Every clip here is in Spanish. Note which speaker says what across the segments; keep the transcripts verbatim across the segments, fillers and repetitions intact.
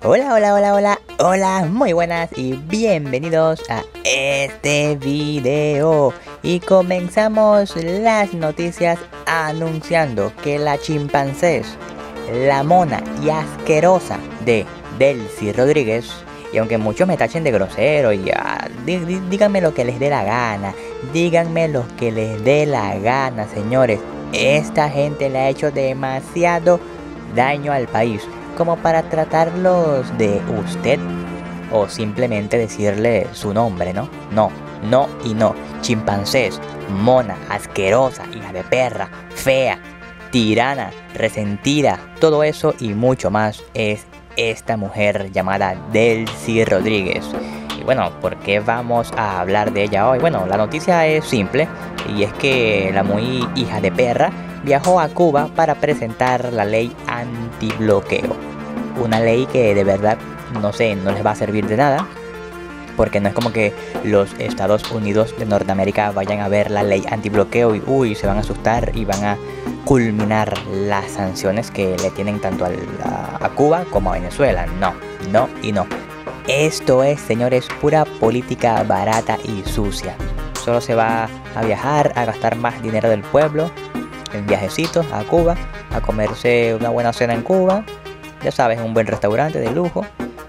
Speaker 1: Hola, hola, hola, hola, hola, muy buenas y bienvenidos a este video. Y comenzamos las noticias anunciando que la chimpancés, la mona y asquerosa de Delcy Rodríguez, y aunque muchos me tachen de grosero y ah, dí, dí, díganme lo que les dé la gana, díganme lo que les dé la gana, señores, esta gente le ha hecho demasiado daño al país como para tratarlos de usted o simplemente decirle su nombre, ¿no? No, no y no. Chimpancés, mona, asquerosa, hija de perra, fea, tirana, resentida, todo eso y mucho más es esta mujer llamada Delcy Rodríguez. Y bueno, ¿por qué vamos a hablar de ella hoy? Bueno, la noticia es simple y es que la muy hija de perra viajó a Cuba para presentar la ley antibloqueo. Una ley que de verdad, no sé, no les va a servir de nada. Porque no es como que los Estados Unidos de Norteamérica vayan a ver la ley antibloqueo y uy, se van a asustar y van a culminar las sanciones que le tienen tanto a, la, a Cuba como a Venezuela. No, no y no. Esto es, señores, pura política barata y sucia. Solo se va a viajar, a gastar más dinero del pueblo en viajecitos a Cuba, a comerse una buena cena en Cuba, ya sabes, un buen restaurante de lujo,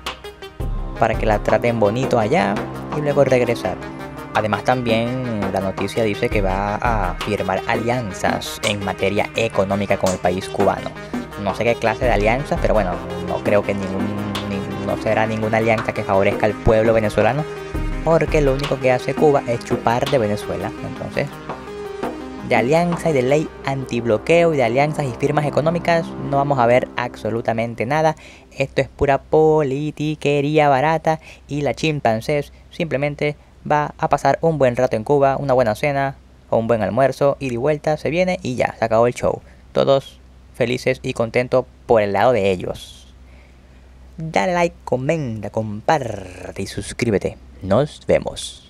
Speaker 1: para que la traten bonito allá y luego regresar. Además también la noticia dice que va a firmar alianzas en materia económica con el país cubano. No sé qué clase de alianzas, pero bueno, no creo que ningún, ni, no será ninguna alianza que favorezca al pueblo venezolano, porque lo único que hace Cuba es chupar de Venezuela. Entonces, de alianza y de ley antibloqueo y de alianzas y firmas económicas no vamos a ver absolutamente nada. Esto es pura politiquería barata y la chimpancés simplemente va a pasar un buen rato en Cuba, una buena cena o un buen almuerzo y de vuelta se viene y ya, se acabó el show. Todos felices y contentos por el lado de ellos. Dale like, comenta, comparte y suscríbete. Nos vemos.